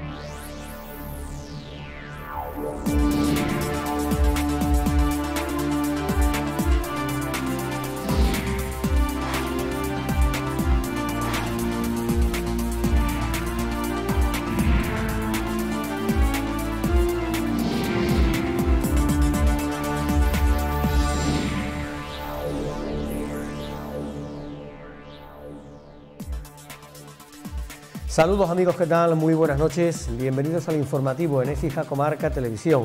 Saludos amigos, ¿qué tal? Muy buenas noches, bienvenidos al informativo en Écija Comarca Televisión.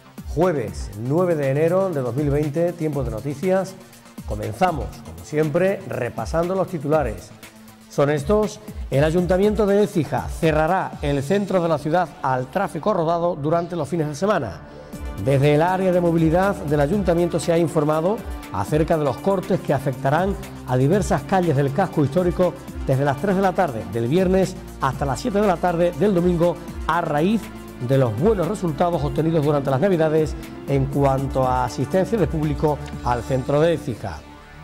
Jueves 9 de enero de 2020, tiempo de noticias. Comenzamos, como siempre, repasando los titulares. Son estos: el Ayuntamiento de Écija cerrará el centro de la ciudad al tráfico rodado durante los fines de semana. Desde el área de movilidad del Ayuntamiento se ha informado acerca de los cortes que afectarán a diversas calles del casco histórico desde las 3 de la tarde del viernes hasta las 7 de la tarde del domingo, a raíz de los buenos resultados obtenidos durante las Navidades en cuanto a asistencia de público al centro de Écija.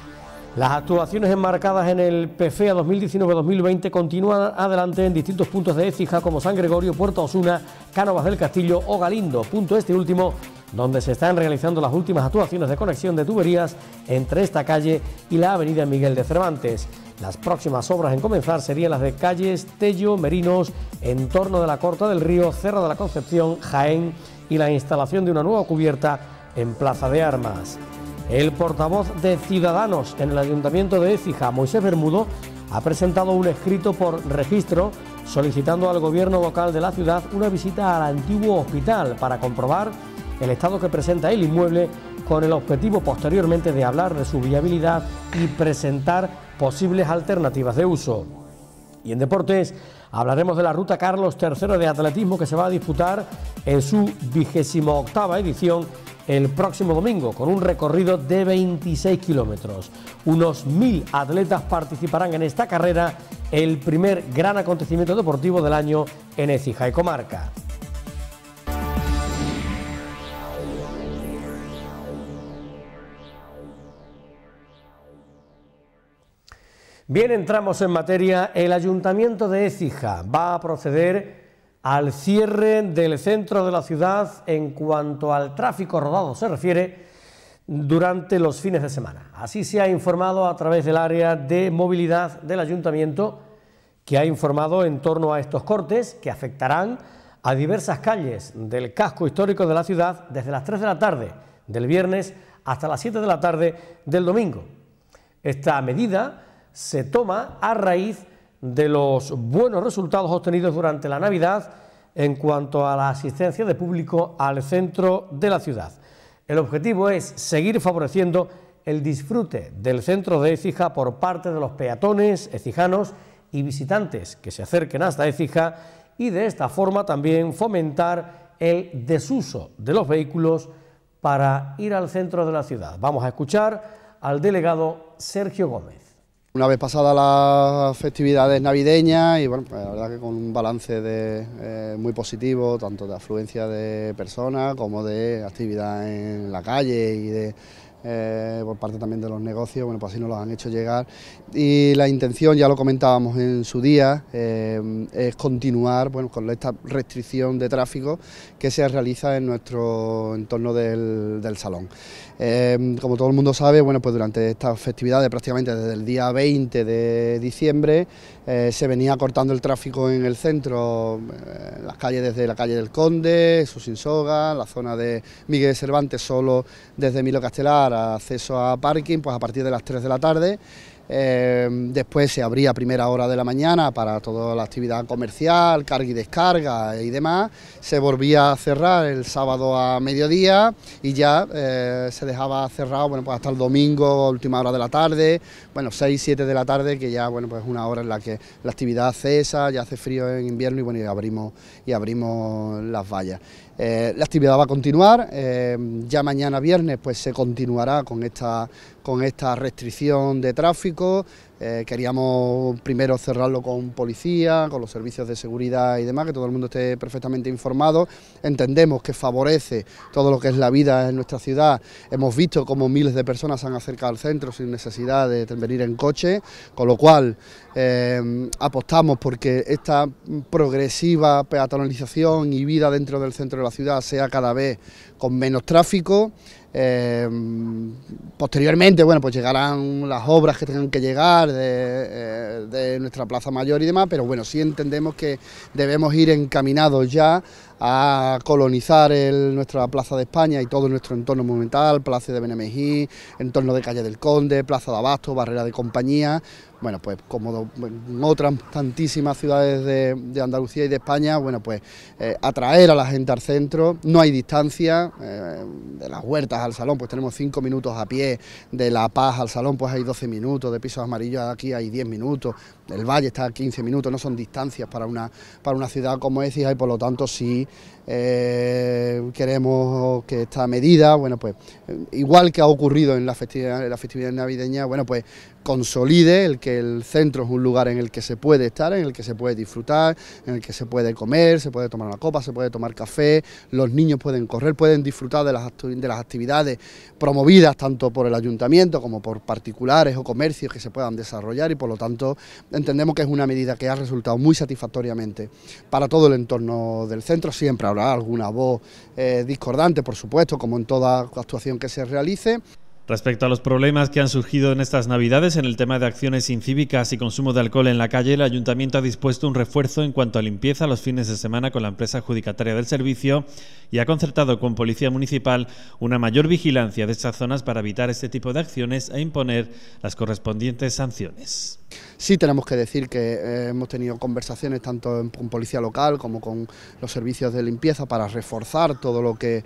Las actuaciones enmarcadas en el PFEA 2019-2020 continúan adelante en distintos puntos de Écija como San Gregorio, Puerta Osuna, Cánovas del Castillo o Galindo, punto este último donde se están realizando las últimas actuaciones de conexión de tuberías entre esta calle y la avenida Miguel de Cervantes. Las próximas obras en comenzar serían las de calles Tello, Merinos, entorno de la Corta del Río, Cerro de la Concepción, Jaén y la instalación de una nueva cubierta en Plaza de Armas. El portavoz de Ciudadanos en el Ayuntamiento de Écija, Moisés Bermudo, ha presentado un escrito por registro solicitando al gobierno local de la ciudad una visita al antiguo hospital para comprobar el estado que presenta el inmueble, con el objetivo posteriormente de hablar de su viabilidad y presentar posibles alternativas de uso. Y en deportes hablaremos de la Ruta Carlos III de atletismo, que se va a disputar en su 28ª edición el próximo domingo, con un recorrido de 26 kilómetros. Unos 1000 atletas participarán en esta carrera, el primer gran acontecimiento deportivo del año en Écija y comarca. Bien, entramos en materia. El Ayuntamiento de Écija va a proceder al cierre del centro de la ciudad en cuanto al tráfico rodado se refiere durante los fines de semana. Así se ha informado a través del área de movilidad del Ayuntamiento, que ha informado en torno a estos cortes que afectarán a diversas calles del casco histórico de la ciudad desde las 3 de la tarde del viernes hasta las 7 de la tarde del domingo. Esta medida se toma a raíz de los buenos resultados obtenidos durante la Navidad en cuanto a la asistencia de público al centro de la ciudad. El objetivo es seguir favoreciendo el disfrute del centro de Écija por parte de los peatones écijanos y visitantes que se acerquen hasta Écija, y de esta forma también fomentar el desuso de los vehículos para ir al centro de la ciudad. Vamos a escuchar al delegado Sergio Gómez. Una vez pasadas las festividades navideñas y bueno, pues la verdad que con un balance muy positivo, tanto de afluencia de personas como de actividad en la calle y por parte también de los negocios, bueno, pues así nos los han hecho llegar, y la intención, ya lo comentábamos en su día, es continuar, bueno, con esta restricción de tráfico que se realiza en nuestro entorno del Salón. Como todo el mundo sabe, bueno, pues durante estas festividades, prácticamente desde el día 20 de diciembre, se venía cortando el tráfico en el centro, las calles desde la calle del Conde, Susinsoga, la zona de Miguel de Cervantes, solo desde Milo Castelar a acceso a parking, pues a partir de las 3 de la tarde. Después se abría a primera hora de la mañana para toda la actividad comercial, carga y descarga y demás. Se volvía a cerrar el sábado a mediodía y ya se dejaba cerrado, bueno, pues hasta el domingo, última hora de la tarde, bueno, 6, 7 de la tarde, que ya, bueno, pues es una hora en la que la actividad cesa, ya hace frío en invierno y bueno, y abrimos las vallas. La actividad va a continuar, ya mañana viernes pues se continuará con esta restricción de tráfico, Queríamos primero cerrarlo con policía, con los servicios de seguridad y demás, que todo el mundo esté perfectamente informado. Entendemos que favorece todo lo que es la vida en nuestra ciudad. Hemos visto cómo miles de personas se han acercado al centro sin necesidad de venir en coche, con lo cual apostamos porque esta progresiva peatonalización y vida dentro del centro de la ciudad sea cada vez con menos tráfico. Posteriormente, bueno, pues llegarán las obras que tengan que llegar de nuestra Plaza Mayor y demás, pero bueno, sí entendemos que debemos ir encaminados ya a colonizar nuestra Plaza de España y todo nuestro entorno monumental, Palacio de Benemejí, entorno de Calle del Conde, Plaza de Abasto, Barrera de Compañía. Bueno, pues como en otras tantísimas ciudades de Andalucía y de España, bueno, pues atraer a la gente al centro, no hay distancia, de las Huertas al Salón pues tenemos 5 minutos a pie, de La Paz al Salón pues hay 12 minutos, de Pisos Amarillos aquí hay 10 minutos, el Valle está a 15 minutos, no son distancias para una ciudad como Écija y por lo tanto sí queremos que esta medida, bueno pues igual que ha ocurrido en la festividad navideña, bueno pues consolide el que el centro es un lugar en el que se puede estar, en el que se puede disfrutar, en el que se puede comer, se puede tomar una copa, se puede tomar café, los niños pueden correr, pueden disfrutar de las actividades promovidas tanto por el ayuntamiento como por particulares o comercios que se puedan desarrollar y por lo tanto entendemos que es una medida que ha resultado muy satisfactoriamente para todo el entorno del centro. Siempre habrá alguna voz discordante, por supuesto, como en toda actuación que se realice. Respecto a los problemas que han surgido en estas Navidades en el tema de acciones incívicas y consumo de alcohol en la calle, el Ayuntamiento ha dispuesto un refuerzo en cuanto a limpieza los fines de semana con la empresa adjudicataria del servicio y ha concertado con Policía Municipal una mayor vigilancia de estas zonas para evitar este tipo de acciones e imponer las correspondientes sanciones. Sí tenemos que decir que hemos tenido conversaciones tanto con policía local como con los servicios de limpieza para reforzar todo lo que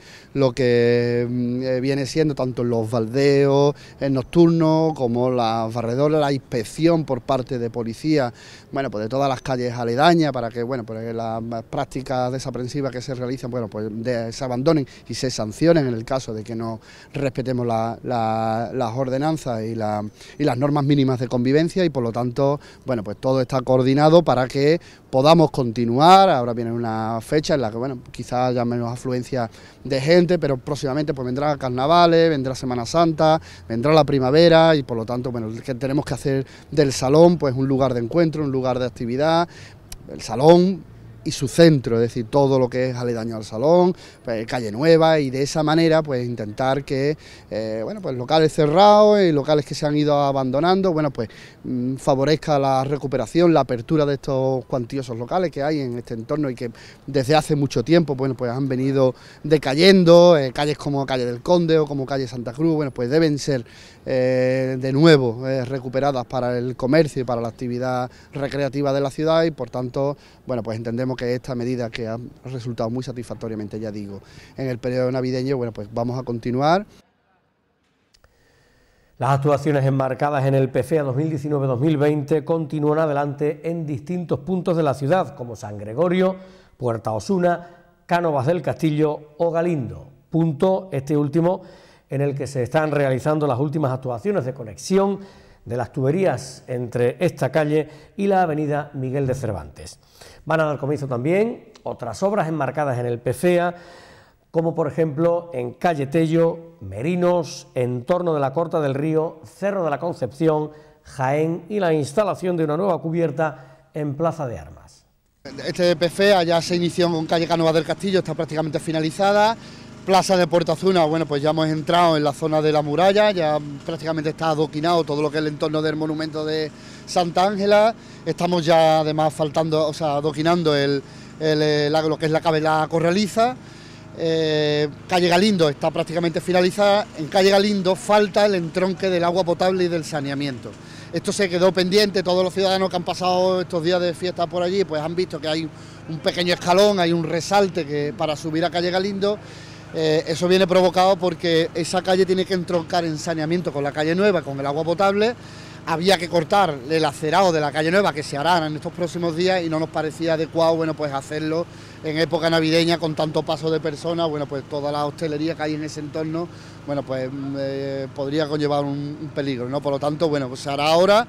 viene siendo tanto los baldeos nocturnos como las barredoras, la inspección por parte de policía, bueno pues de todas las calles aledañas para que bueno pues las prácticas desaprensivas que se realizan bueno pues se abandonen y se sancionen en el caso de que no respetemos las ordenanzas y las normas mínimas de convivencia y por lo tanto bueno pues todo está coordinado para que podamos continuar. Ahora viene una fecha en la que bueno quizás haya menos afluencia de gente, pero próximamente pues vendrá carnavales, vendrá Semana Santa, vendrá la primavera y por lo tanto bueno que tenemos que hacer del salón pues un lugar de encuentro, un lugar de actividad, el salón y su centro, es decir, todo lo que es aledaño al salón, pues, calle nueva y de esa manera pues intentar que bueno pues locales cerrados y locales que se han ido abandonando, bueno pues favorezca la recuperación, la apertura de estos cuantiosos locales que hay en este entorno y que desde hace mucho tiempo bueno pues han venido decayendo, calles como Calle del Conde o como Calle Santa Cruz, bueno pues deben ser de nuevo recuperadas para el comercio y para la actividad recreativa de la ciudad y por tanto bueno pues entendemos que esta medida que ha resultado muy satisfactoriamente, ya digo, en el periodo navideño, bueno pues vamos a continuar. Las actuaciones enmarcadas en el PFEA 2019-2020 continúan adelante en distintos puntos de la ciudad, como San Gregorio, Puerta Osuna, Cánovas del Castillo o Galindo, punto este último en el que se están realizando las últimas actuaciones de conexión de las tuberías entre esta calle y la avenida Miguel de Cervantes. Van a dar comienzo también otras obras enmarcadas en el PFEA, como por ejemplo en calle Tello, Merinos, entorno de la Corta del Río, Cerro de la Concepción, Jaén y la instalación de una nueva cubierta en Plaza de Armas. Este PFEA ya se inició con calle Cánovas del Castillo, está prácticamente finalizada. Plaza de Puerta Osuna, bueno pues ya hemos entrado en la zona de la muralla, ya prácticamente está adoquinado todo lo que es el entorno del monumento de Santa Ángela, estamos ya además adoquinando lo que es la corraliza. Calle Galindo está prácticamente finalizada, en calle Galindo falta el entronque del agua potable y del saneamiento. Esto se quedó pendiente, todos los ciudadanos que han pasado estos días de fiesta por allí pues han visto que hay un pequeño escalón, hay un resalte para subir a calle Galindo. Eso viene provocado porque esa calle tiene que entroncar en saneamiento con la calle Nueva, con el agua potable. Había que cortar el acerado de la calle Nueva, que se hará en estos próximos días, y no nos parecía adecuado bueno pues hacerlo en época navideña con tanto paso de personas. Bueno pues toda la hostelería que hay en ese entorno bueno pues podría conllevar un peligro, ¿no? Por lo tanto bueno pues se hará ahora.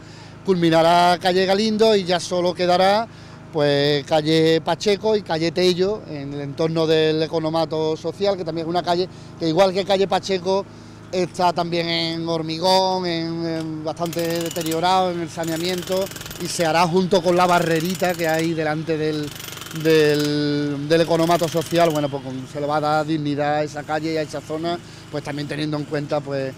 culminará calle Galindo y ya solo quedará pues calle Pacheco y calle Tello en el entorno del economato social, que también es una calle que, igual que calle Pacheco, está también en hormigón, en bastante deteriorado en el saneamiento, y se hará junto con la barrerita que hay delante del economato social. Bueno, pues se le va a dar dignidad a esa calle y a esa zona, pues también teniendo en cuenta pues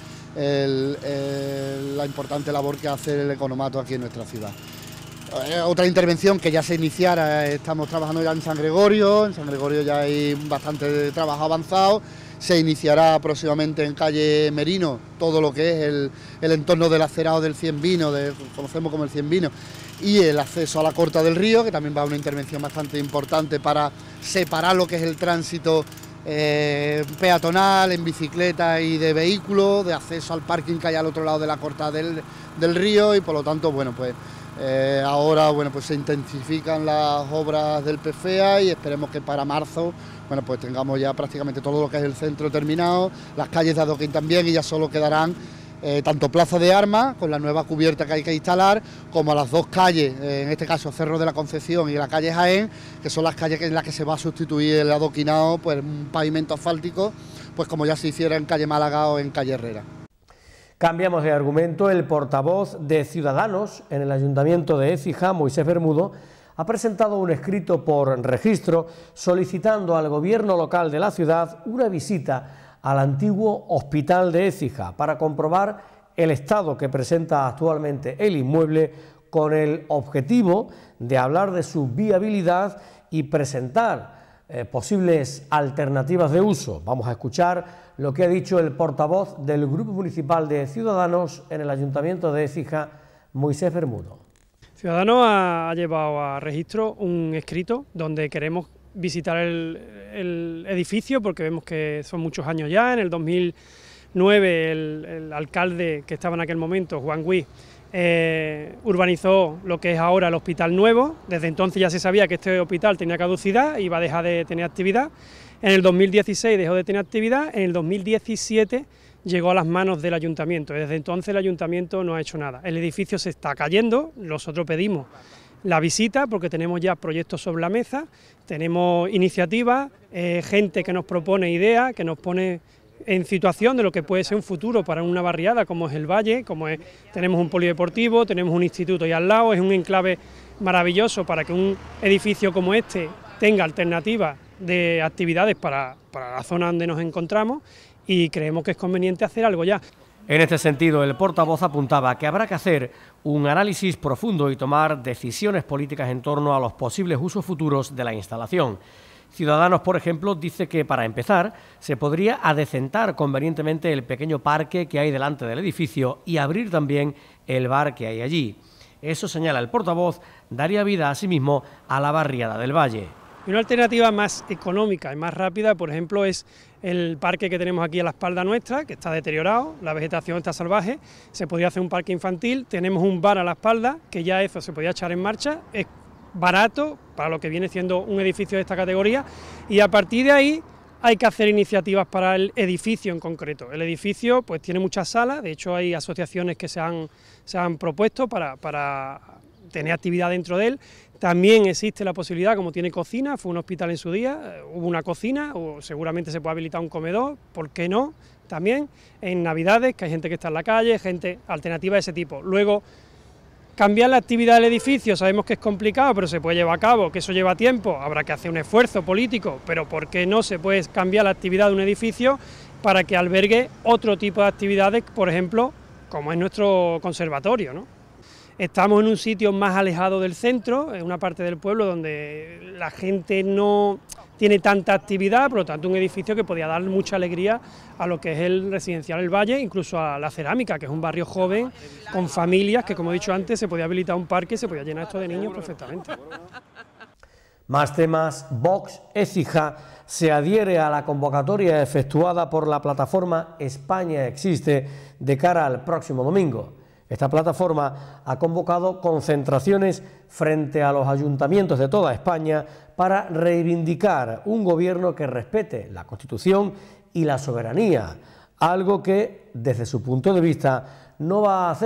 la importante labor que hace el economato aquí en nuestra ciudad. Otra intervención que ya se iniciara, estamos trabajando ya en San Gregorio ya hay bastante trabajo avanzado. Se iniciará próximamente en calle Merino todo lo que es el entorno del acerado del Cien Vinos, conocemos como el Cien Vinos, y el acceso a la Corta del Río, que también va a una intervención bastante importante para separar lo que es el tránsito peatonal, en bicicleta y de vehículos, de acceso al parking que hay al otro lado de la Corta del Río, y por lo tanto, bueno, pues ahora, bueno, pues se intensifican las obras del PFEA y esperemos que para marzo, bueno, pues tengamos ya prácticamente todo lo que es el centro terminado, las calles de adoquín también, y ya solo quedarán tanto Plaza de Armas, con la nueva cubierta que hay que instalar, como a las dos calles, en este caso Cerro de la Concepción y la calle Jaén, que son las calles en las que se va a sustituir el adoquinado, pues un pavimento asfáltico, pues como ya se hiciera en calle Málaga o en calle Herrera. Cambiamos de argumento. El portavoz de Ciudadanos en el Ayuntamiento de Écija, Moisés Bermudo, ha presentado un escrito por registro solicitando al gobierno local de la ciudad una visita al antiguo hospital de Écija para comprobar el estado que presenta actualmente el inmueble, con el objetivo de hablar de su viabilidad y presentar posibles alternativas de uso. Vamos a escuchar lo que ha dicho el portavoz del Grupo Municipal de Ciudadanos en el Ayuntamiento de Écija, Moisés Bermudo. Ciudadanos ha llevado a registro un escrito donde queremos visitar el edificio, porque vemos que son muchos años ya. En el 2009 el alcalde que estaba en aquel momento, Juan Gui, urbanizó lo que es ahora el Hospital Nuevo. Desde entonces ya se sabía que este hospital tenía caducidad, iba a dejar de tener actividad. En el 2016 dejó de tener actividad, en el 2017 llegó a las manos del ayuntamiento. Desde entonces el ayuntamiento no ha hecho nada. El edificio se está cayendo, nosotros pedimos la visita porque tenemos ya proyectos sobre la mesa, tenemos iniciativas, gente que nos propone ideas, que nos pone en situación de lo que puede ser un futuro para una barriada como es el Valle, tenemos un polideportivo, tenemos un instituto ahí al lado, es un enclave maravilloso para que un edificio como este tenga alternativas de actividades para la zona donde nos encontramos, y creemos que es conveniente hacer algo ya. En este sentido, el portavoz apuntaba que habrá que hacer un análisis profundo y tomar decisiones políticas en torno a los posibles usos futuros de la instalación. Ciudadanos, por ejemplo, dice que para empezar se podría adecentar convenientemente el pequeño parque que hay delante del edificio y abrir también el bar que hay allí. Eso, señala el portavoz, daría vida asimismo a la barriada del Valle. Y una alternativa más económica y más rápida, por ejemplo, es el parque que tenemos aquí a la espalda nuestra, que está deteriorado, la vegetación está salvaje, se podría hacer un parque infantil, tenemos un bar a la espalda, que ya eso se podía echar en marcha, es barato para lo que viene siendo un edificio de esta categoría, y a partir de ahí hay que hacer iniciativas para el edificio en concreto. El edificio pues tiene muchas salas, de hecho hay asociaciones que se han propuesto para tener actividad dentro de él. También existe la posibilidad, como tiene cocina, fue un hospital en su día, hubo una cocina, o seguramente se puede habilitar un comedor, ¿por qué no? También en Navidades, que hay gente que está en la calle, gente alternativa de ese tipo. Luego, cambiar la actividad del edificio, sabemos que es complicado, pero se puede llevar a cabo, que eso lleva tiempo, habrá que hacer un esfuerzo político, pero ¿por qué no se puede cambiar la actividad de un edificio para que albergue otro tipo de actividades, por ejemplo, como es nuestro conservatorio, ¿no? Estamos en un sitio más alejado del centro, en una parte del pueblo donde la gente no tiene tanta actividad, por lo tanto un edificio que podía dar mucha alegría a lo que es el residencial El Valle, incluso a la Cerámica, que es un barrio joven, con familias, que como he dicho antes, se podía habilitar un parque, se podía llenar esto de niños perfectamente. Más temas. Vox Écija se adhiere a la convocatoria efectuada por la plataforma España Existe de cara al próximo domingo. Esta plataforma ha convocado concentraciones frente a los ayuntamientos de toda España para reivindicar un gobierno que respete la Constitución y la soberanía, algo que, desde su punto de vista, no va a hacer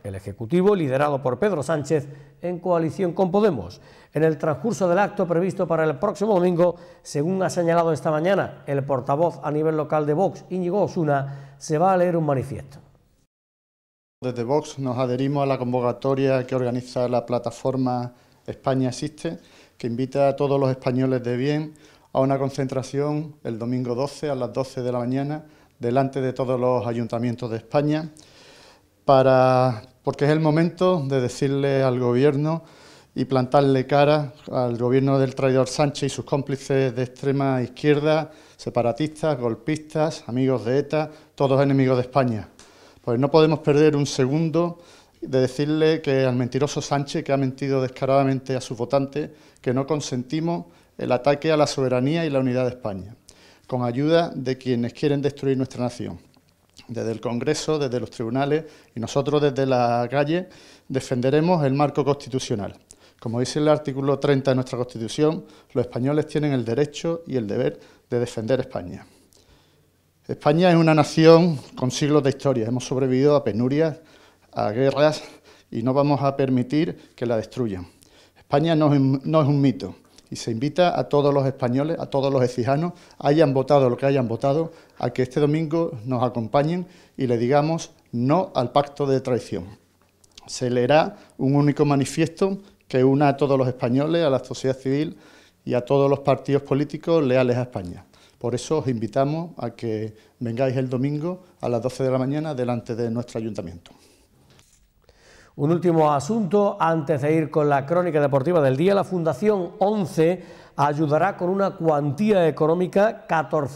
el Ejecutivo, liderado por Pedro Sánchez, en coalición con Podemos. En el transcurso del acto previsto para el próximo domingo, según ha señalado esta mañana el portavoz a nivel local de Vox, Íñigo Osuna, se va a leer un manifiesto. Desde Vox nos adherimos a la convocatoria que organiza la plataforma España Existe, que invita a todos los españoles de bien a una concentración el domingo 12 a las 12 de la mañana delante de todos los ayuntamientos de España, porque es el momento de decirle al Gobierno y plantarle cara al Gobierno del traidor Sánchez y sus cómplices de extrema izquierda, separatistas, golpistas, amigos de ETA, todos enemigos de España. Pues no podemos perder un segundo de decirle que al mentiroso Sánchez, que ha mentido descaradamente a sus votantes, que no consentimos el ataque a la soberanía y la unidad de España, con ayuda de quienes quieren destruir nuestra nación. Desde el Congreso, desde los tribunales y nosotros desde la calle defenderemos el marco constitucional. Como dice el artículo 30 de nuestra Constitución, los españoles tienen el derecho y el deber de defender España. España es una nación con siglos de historia. Hemos sobrevivido a penurias, a guerras y no vamos a permitir que la destruyan. España no es un mito y se invita a todos los españoles, a todos los ecijanos, hayan votado lo que hayan votado, a que este domingo nos acompañen y le digamos no al pacto de traición. Se leerá un único manifiesto que una a todos los españoles, a la sociedad civil y a todos los partidos políticos leales a España. Por eso os invitamos a que vengáis el domingo a las 12 de la mañana delante de nuestro ayuntamiento. Un último asunto antes de ir con la crónica deportiva del día. La Fundación 11 ayudará con una cuantía económica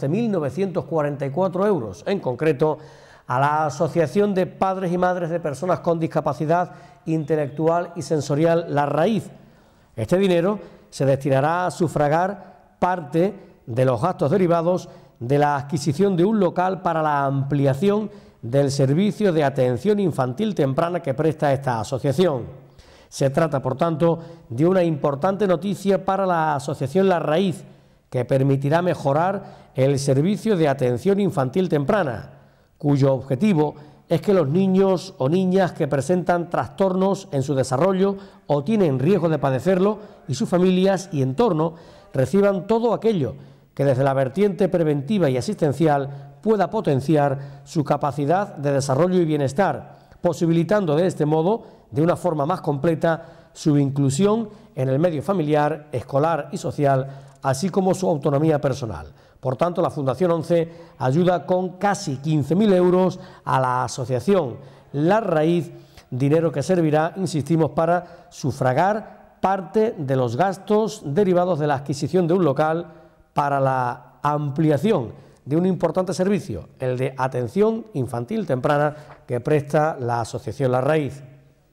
14.944 euros, en concreto a la Asociación de Padres y Madres de Personas con Discapacidad Intelectual y Sensorial La Raíz. Este dinero se destinará a sufragar parte de los gastos derivados de la adquisición de un local para la ampliación del servicio de atención infantil temprana que presta esta asociación. Se trata, por tanto, de una importante noticia para la Asociación La Raíz, que permitirá mejorar el servicio de atención infantil temprana, cuyo objetivo es que los niños o niñas que presentan trastornos en su desarrollo o tienen riesgo de padecerlo y sus familias y entorno reciban todo aquello que desde la vertiente preventiva y asistencial pueda potenciar su capacidad de desarrollo y bienestar, posibilitando de este modo, de una forma más completa, su inclusión en el medio familiar, escolar y social, así como su autonomía personal. Por tanto, la Fundación 11 ayuda con casi 15.000 euros a la asociación La Raíz, dinero que servirá, insistimos, para sufragar parte de los gastos derivados de la adquisición de un local para la ampliación de un importante servicio, el de atención infantil temprana que presta la Asociación La Raíz.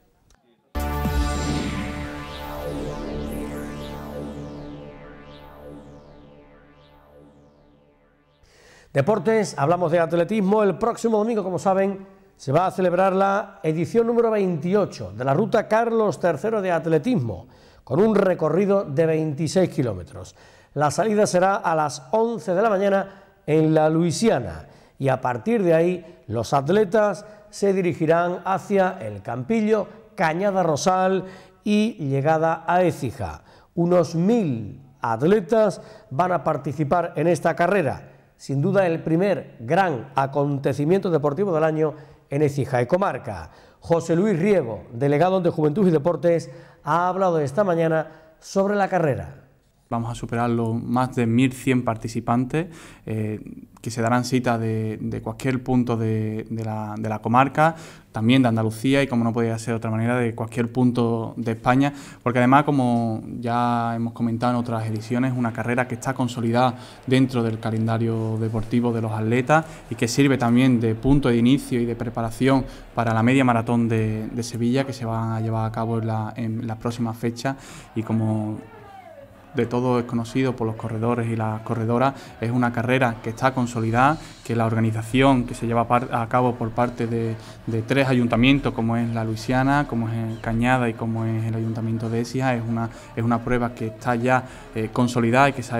Deportes, hablamos de atletismo. El próximo domingo, como saben, se va a celebrar la edición número 28 de la Ruta Carlos III de atletismo, con un recorrido de 26 kilómetros. La salida será a las 11 de la mañana en la Luisiana y a partir de ahí los atletas se dirigirán hacia el Campillo, Cañada Rosal y llegada a Écija. Unos 1.000 atletas van a participar en esta carrera, sin duda el primer gran acontecimiento deportivo del año en Écija y comarca. José Luis Riego, delegado de Juventud y Deportes, ha hablado esta mañana sobre la carrera. Vamos a superar los más de 1.100 participantes que se darán cita de cualquier punto de la comarca, también de Andalucía y, como no podía ser de otra manera, de cualquier punto de España, porque además, como ya hemos comentado en otras ediciones, es una carrera que está consolidada dentro del calendario deportivo de los atletas y que sirve también de punto de inicio y de preparación para la media maratón de Sevilla, que se va a llevar a cabo en las próximas fechas. Y como de todo es conocido por los corredores y las corredoras, es una carrera que está consolidada, que la organización que se lleva a cabo por parte de 3 ayuntamientos, como es la Luisiana, como es Cañada y como es el ayuntamiento de Écija, es una prueba que está ya consolidada y que sabemos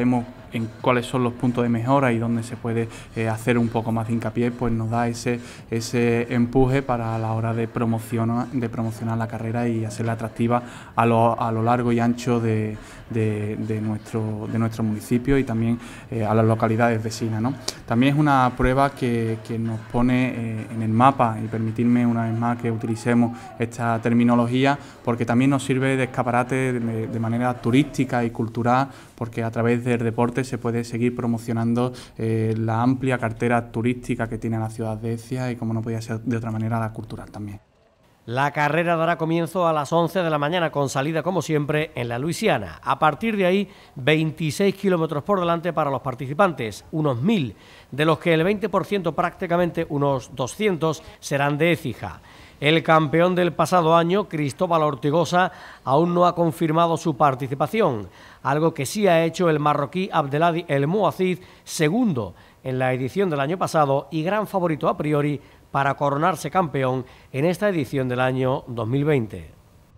en cuáles son los puntos de mejora y dónde se puede hacer un poco más de hincapié, pues nos da ese empuje para la hora de promocionar la carrera y hacerla atractiva a lo largo y ancho de nuestro municipio y también a las localidades vecinas, ¿no? También es una prueba que nos pone en el mapa, y permitirme una vez más que utilicemos esta terminología, porque también nos sirve de escaparate de manera turística y cultural, porque a través del deporte se puede seguir promocionando la amplia cartera turística que tiene la ciudad de Écija y, como no podía ser de otra manera, la cultural también. La carrera dará comienzo a las 11 de la mañana con salida, como siempre, en la Luisiana. A partir de ahí, 26 kilómetros por delante para los participantes, unos 1000, de los que el 20%, prácticamente unos 200, serán de Écija. El campeón del pasado año, Cristóbal Ortigosa, aún no ha confirmado su participación, algo que sí ha hecho el marroquí Abdelhadi El Mouazid, segundo en la edición del año pasado y gran favorito a priori para coronarse campeón en esta edición del año 2020.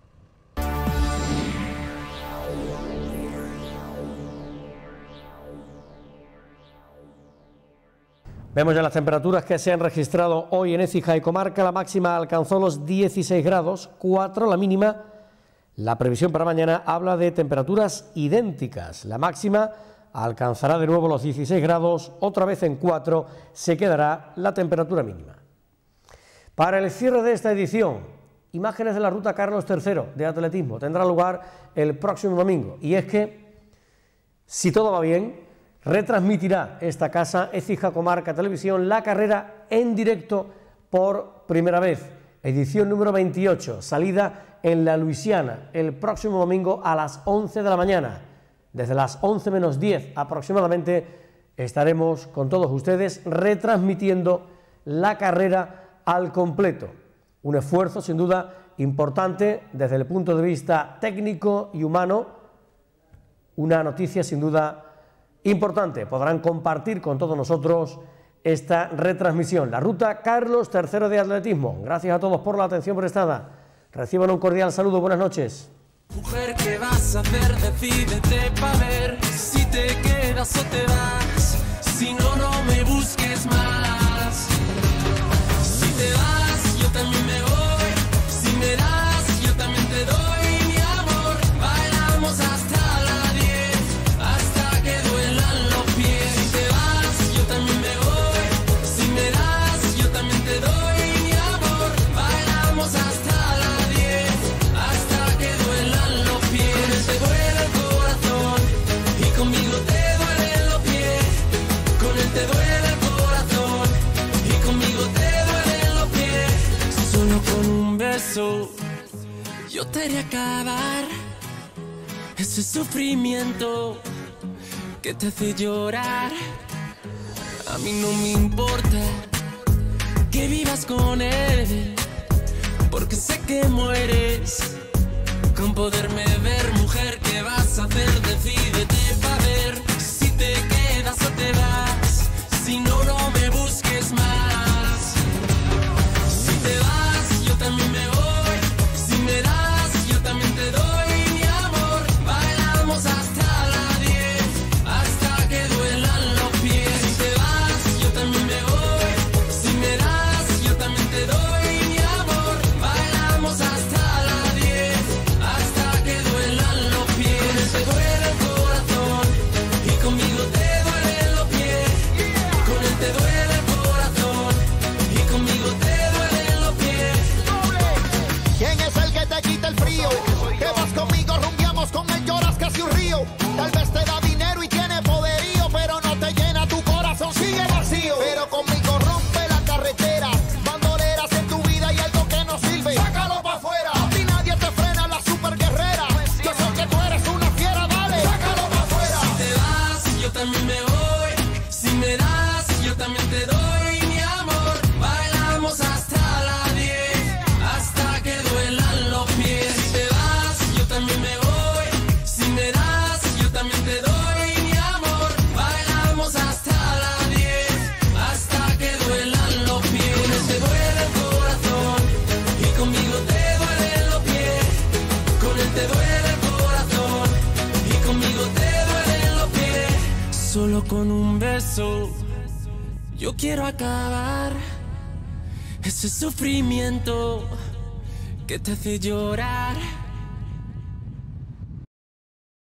Vemos ya las temperaturas que se han registrado hoy en Écija y comarca. La máxima alcanzó los 16 grados, 4 la mínima. La previsión para mañana habla de temperaturas idénticas. La máxima alcanzará de nuevo los 16 grados, otra vez en 4 se quedará la temperatura mínima. Para el cierre de esta edición, imágenes de la ruta Carlos III de atletismo tendrá lugar el próximo domingo. Y es que, si todo va bien, retransmitirá esta casa, Écija Comarca Televisión, la carrera en directo por primera vez. Edición número 28, salida en la Luisiana, el próximo domingo a las 11 de la mañana. Desde las 11 menos 10 aproximadamente estaremos con todos ustedes retransmitiendo la carrera al completo. Un esfuerzo sin duda importante desde el punto de vista técnico y humano, una noticia sin duda importante. Podrán compartir con todos nosotros esta retransmisión. La ruta Carlos III de atletismo. Gracias a todos por la atención prestada. Reciban un cordial saludo. Buenas noches. Mujer, ¿qué vas a hacer? Decídete pa' ver si te quedas o te vas. Si no, no me busques más. Si te vas, yo también me voy. Si me das, yo también te doy mi amor. Bailamos hasta las 10, hasta que duelan los pies. Si te vas, yo también me voy. Si me das, yo también te doy mi amor. Bailamos hasta las 10, hasta que duelan los pies. Te duele el corazón y conmigo te duelen los pies. Con él te duele el corazón y conmigo te duelen los pies. Solo con un beso yo te haré acabar ese sufrimiento que te hace llorar. A mí no me importa que vivas con él, porque sé que mueres con poderme ver. Mujer, ¿qué vas a hacer? Decídete pa' ver si te quedas o te vas. Si no, no me busques más. Si te vas, yo también me voy. Si me das, yo también te doy mi amor. Bailamos hasta las 10, hasta que duelan los pies. Si te vas, yo también me voy. Si me das, yo también te doy mi amor. Bailamos hasta las 10, hasta que duelan los pies. Te duele el corazón y beso. Yo quiero acabar ese sufrimiento que te hace llorar.